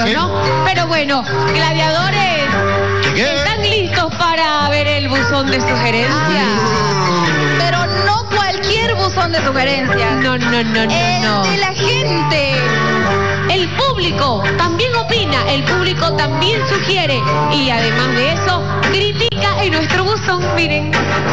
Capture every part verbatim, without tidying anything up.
¿Qué? ¿no? Pero bueno, gladiadores, ¿Qué? ¿están listos para ver el buzón de sugerencias? Ah, pero no cualquier buzón de sugerencias. No, no, no, no, El no. de la gente. El público también opina, el público también sugiere y además de eso, critica en nuestro buzón, miren.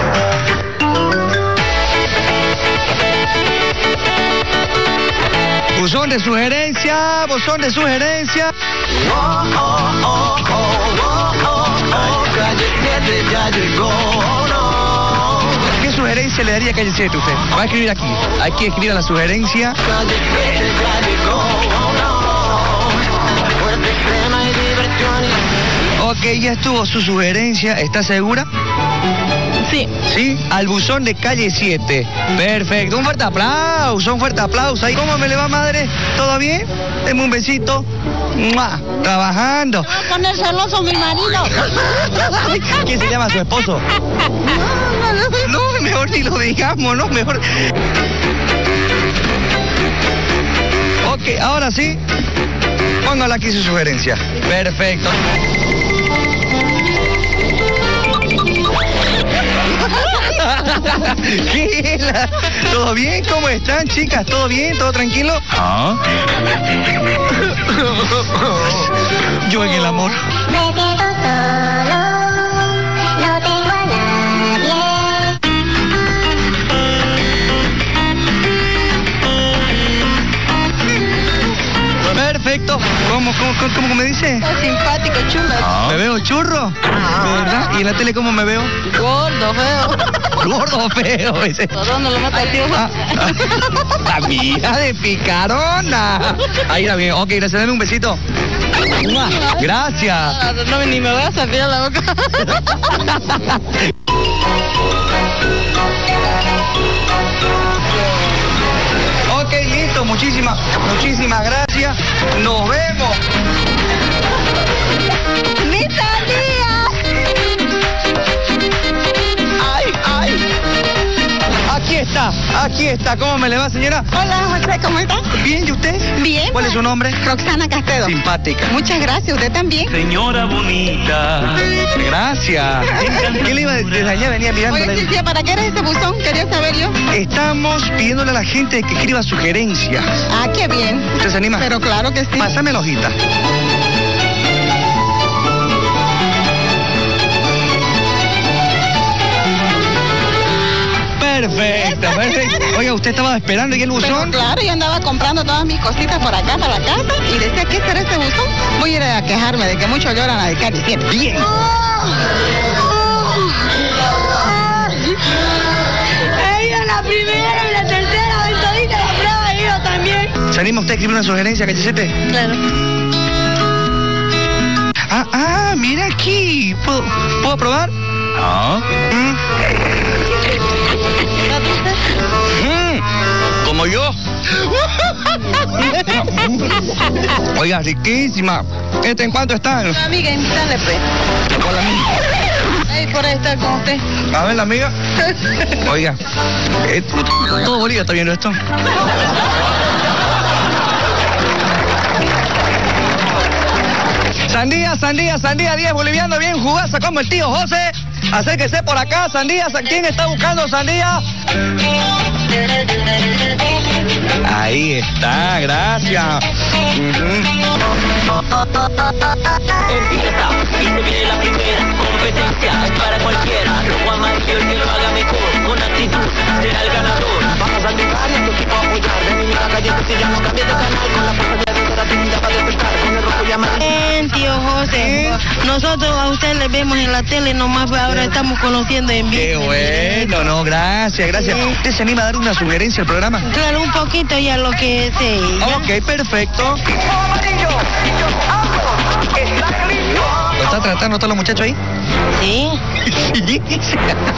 Buzón de sugerencia, buzón de sugerencia. Oh, oh, oh, oh, oh, oh, oh, calle siete ya llegó, no. ¿Qué sugerencia le daría a Calle siete usted? Va a escribir aquí. Hay que escribir a la sugerencia. Calle siete ya llegó, no. Fuerte, extrema y diversión. Ok, ya estuvo su sugerencia. ¿Está segura? Sí. Sí, al buzón de Calle siete. Perfecto, un fuerte aplauso, un fuerte aplauso. ¿Y cómo me le va, madre? ¿Todo bien? Deme un besito. ¡Mua! Trabajando. Va a poner celoso mi marido. ¿Quién se llama su esposo? No, mejor ni lo digamos, ¿no? Mejor. Ok, ahora sí. Póngala aquí su sugerencia. Perfecto. ¿Qué? La- ¿Todo bien? ¿Cómo están, chicas? ¿Todo bien? ¿Todo tranquilo? ¿Ah? Yo en el amor. Me quedo solo, no tengo a nadie. Perfecto. ¿Cómo, cómo, cómo, cómo me dice? Simpático, chulo. ¿Ah? ¿Me veo churro? ¿Verdad? ¿Y en la tele cómo me veo? Gordo, feo. Gordo, feo. Ese. ¿Por dónde lo meto al tío? Ah, ah, la mía de picarona. Ahí está bien. Ok, gracias. Dame un besito. ¡Mua! Gracias. Ah, no, ni me voy a salir a la boca. Ok, listo. Muchísimas, muchísimas gracias. Nos vemos. ¡Mi sandía! ¡Ay, ay! Aquí está, aquí está. ¿Cómo me le va, señora? Hola, José, ¿cómo está? Bien, ¿y usted? Bien. ¿Cuál es su nombre? Roxana Castedo. Simpática. Muchas gracias, usted también. Señora bonita. Gracias. ¿Qué le iba desde allá? Venía Oye, mirándole. Cintia, ¿para qué era ese buzón? Quería saber yo. Estamos pidiéndole a la gente que escriba sugerencias. Ah, qué bien. ¿Usted se anima? Pero claro que sí. Pásame la hojita. Perfecto, perfecto. Oiga, ¿usted estaba esperando aquí el Pero buzón? claro, yo andaba comprando todas mis cositas por acá, para la casa, y decía, ¿qué será ese buzón? Voy a ir a quejarme de que muchos lloran a de Calle siete. Bien. He ido la primera y la tercera, hoy todita la prueba he ido también. ¿Se anima usted a escribir una sugerencia, Calle siete? Claro. Ah, ah, mira aquí. ¿Puedo, ¿puedo probar? ¿Ah? Mm, mm, como yo. Oiga, riquísima. ¿Este en cuánto están? Amiga, invítale, pues. Con la amiga. Ahí por ahí está con usted. A ver, la amiga. Oiga, eh, todo Bolivia está viendo esto. Sandía, sandía, sandía, diez bolivianos bien jugaza como el tío José. Acérquese por acá, sandía. ¿Quién está buscando sandía? Ahí está, gracias. Ujú. Empieza y se viene la primera competencia, es para cualquiera. Juan Mario, el que lo haga mejor, con actitud, será el ganador. Vamos a tocar y a tu equipo a apoyar. De mi calle, si ya no cambies de canal, con la fuerza de la técnica para despertar, con el rojo y amarillo. Bien, tío José. Nosotros a usted le vemos en la tele nomás, pues ahora estamos conociendo en vivo. Qué bueno, no, gracias, gracias. ¿Usted se anima a dar una sugerencia al programa? Claro, un poquito ya lo que sé. ya. Ok, perfecto. ¿Lo está tratando todos los muchachos ahí? Sí. Sí.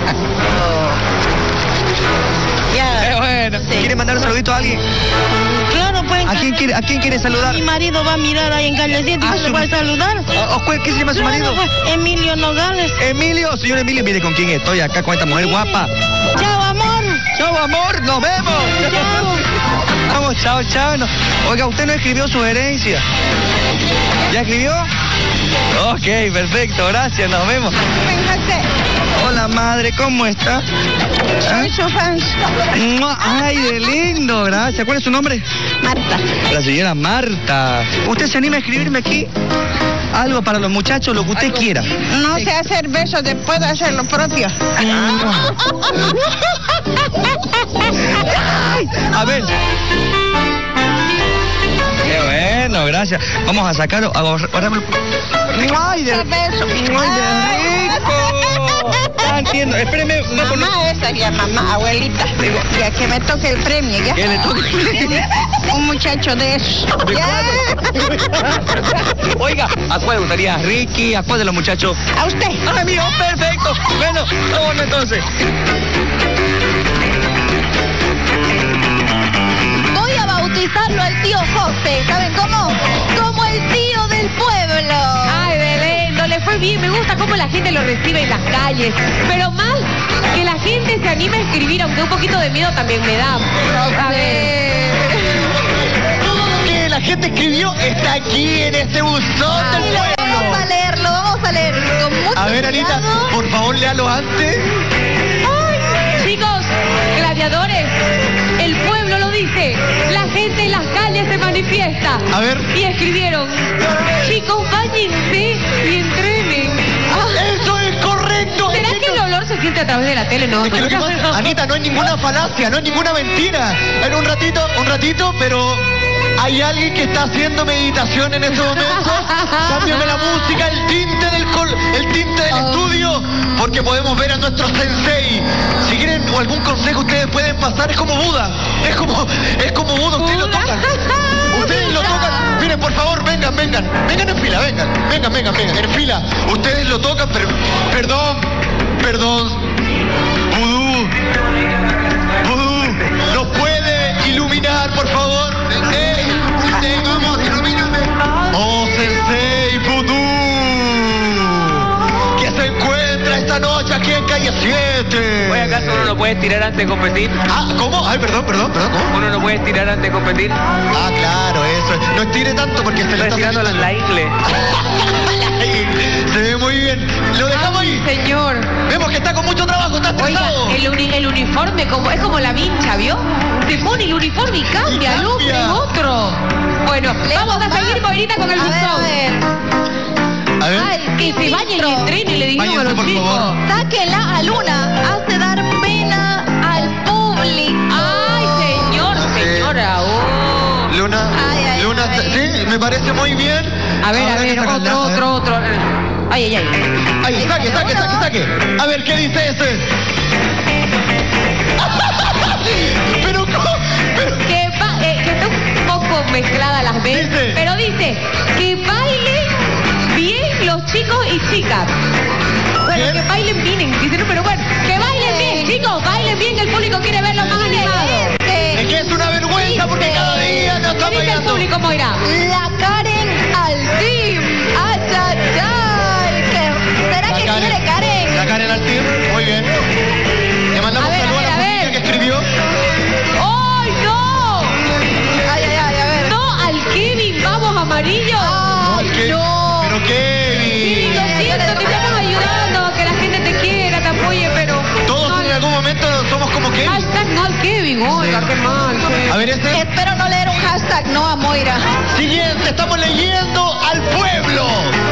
Ya. Qué bueno. Sí. ¿Quiere mandar un saludito a alguien? Claro, pues. ¿A quién quiere, a quién quiere saludar? Mi marido va a mirar ahí en Calle siete y Ah, se su- le puede saludar. ¿O- o cuál- ¿Qué se llama su Claro, marido? pues, Emilio Nogales. Emilio, señor Emilio, mire con quién estoy acá con esta mujer guapa. Chao, amor. Chao, amor, nos vemos. Chao. Vamos, chao, chao. No. Oiga, usted no escribió sugerencia. ¿Ya escribió? Ok, perfecto, gracias, nos vemos. Hola, madre, ¿cómo está? Soy su fan. Ay, de lindo, gracias. ¿Cuál es su nombre? Marta. La señora Marta. ¿Usted se anima a escribirme aquí? Algo para los muchachos, lo que usted quiera. No sé hacer besos, después de hacer lo propio. A ver. Qué bueno, gracias. Vamos a sacarlo. A guardarlo. ¡Ay, de beso! ¡Ay, de rico! Ah, entiendo. Espéreme. Una Mamá esa ya, mamá, abuelita. Ya que me toque el premio, ya. ¿Qué le toque el premio? Un muchacho de eso. ¿De Oiga, ¿a cuál le gustaría? Ricky, ¿a cuál de los muchachos? A usted. ¡Ay, mío! ¡Perfecto! Bueno, vámonos entonces. Voy a bautizarlo al tío José, ¿saben cómo? Como el tío del pueblo. Ay, Belén, no le fue bien. Me gusta cómo la gente lo recibe en las calles. Pero más que la gente se anime a escribir, aunque un poquito de miedo también me da. A ver. Que la gente escribió está aquí en este buzón del Y lo pueblo. vamos a leer, lo vamos a leer con mucho A ver, Anita, cuidado. por favor, léalo antes. Chicos, gladiadores, el pueblo lo dice. La gente en las calles se manifiesta. A ver. Y escribieron: chicos, báñense y entrenen. ¡Eso es correcto! ¿Será que el olor se siente a través de la tele? No, Es que lo que pasa- Anita, no hay ninguna falacia, no hay ninguna mentira. En un ratito, un ratito, pero hay alguien que está haciendo meditación en este momento. Cámbiame la música, el tinte del col, el tinte del Oh. estudio, porque podemos ver a nuestro sensei. Si quieren o algún consejo ustedes pueden pasar, es como Buda, es como, es como Buda, ustedes lo Buda. tocan. Ustedes lo tocan. Miren, por favor, vengan, vengan, vengan en fila, vengan, vengan, vengan, vengan, en fila. Ustedes lo tocan, pero, perdón, perdón. Vudú, Vudú, ¿nos puede iluminar, por favor? Sensei, Sensei, vamos, ilumíname. Oh, Sensei Vudú, que se encuentra esta noche aquí en Calle siete. Oye, ¿acaso uno no puede estirar antes de competir? Ah, ¿cómo? Ay, perdón, perdón, perdón, ¿cómo? Uno no puede estirar antes de competir. Ah, claro, eso. No estire tanto porque se le Está está estirando la, la ingle. Ay, se ve muy bien. Lo dejamos ahí. Señor. Vemos que está con mucho trabajo, está Oiga, estresado. el, uni- el uniforme como, es como la vincha, ¿vio? Se pone el uniforme y cambia, Y look cambia. de otro. Bueno, vamos a más. seguir, Moirita, con el A ver, a buzón. ver. A ver. Ay, Que se vayan y filtro. entrenen, le dijeron a Váyanse, los por chicos. favor. Sáquenla a Luna, hace dar pena al público. Ay, señor, Sí. señora. Oh. Luna, Ay, ay, Luna, ay. sí, me parece muy bien. A ver, a Ahora ver, que sacan otro, la- otro, otro. Ay, ay, ay. Ahí, saque, saque, saque, saque. A ver, ¿qué dice ese? Pero, ¿cómo? Pero, Que, ba- eh, que está un poco mezcladas las veces, Dice. pero dice que bailen bien los chicos y chicas. Bueno, ¿Bien? que bailen bien, dicen, pero bueno, que bailen bien, chicos, bailen bien, el público quiere verlo más animado. es que es una vergüenza porque cada día no está ¿Qué dice el bailando. público, Moira? La Karen al team. ¡Ay, ay, ay! ¿Qué- ¿Será La que Karen. quiere Karen? La Karen al team, muy bien. Le mandamos A ver, saludos a ver, a a la ver. familia que escribió. ¡Ay, no! Ay, ay, ay, a ver. No al Kevin, vamos amarillo. Ay, ¿Qué? no. Pero Kevin, Kevin. lo siento, te estamos ayudando, que la gente te quiera, te apoye, pero... Todos no, en algún momento somos como Kevin. Hashtag no al Kevin, oiga, qué mal. che. A ver este. Espero no leer un hashtag no a Moira. Siguiente, estamos leyendo al pueblo.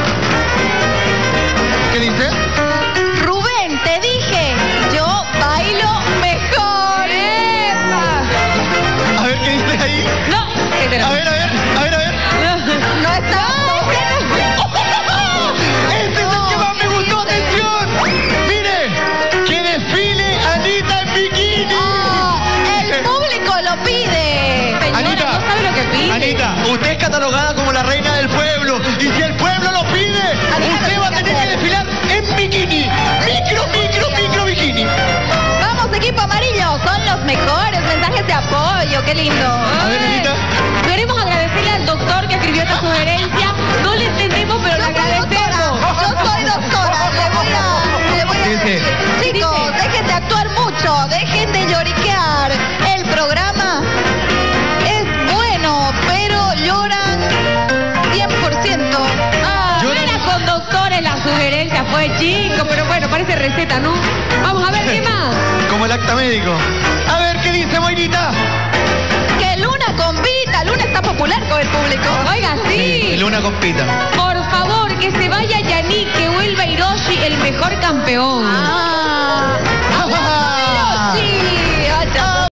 ¿Qué dice? Rubén, te dije, yo bailo mejor. A ver qué dice ahí. No, espera. A ver, a ver, a ver, a ver. No está. Este es el que más me gustó, atención. Mire, que desfile Anita en bikini. Oh, el público lo pide. Señora, Anita, no sabe lo que pide. Anita, usted es catalogada como la reina del pueblo. Y si el pueblo lo pide, Anita, usted va a tener que desfilar en bikini. Micro, micro, micro bikini. Vamos, equipo amarillo, son los mejores mensajes de apoyo, qué lindo. A ver, Anita. Queremos agradecerle al doctor que escribió esta sugerencia. No le entendemos, pero le Yo soy agradecemos. doctora, yo soy doctora, le voy a, le voy a Dice. decir. Chicos, dejen de actuar mucho, dejen de lloriquear. El programa siento. Ah, Yo no no- era con doctores la sugerencia, fue chico, pero bueno, parece receta, ¿no? Vamos a ver qué más. Como el acta médico. A ver, ¿qué dice Moirita? Que Luna compita. Luna está popular con el público. Oiga, sí. Luna compita. Por favor, que se vaya Yannick, que vuelva Hiroshi, el mejor campeón. Ah,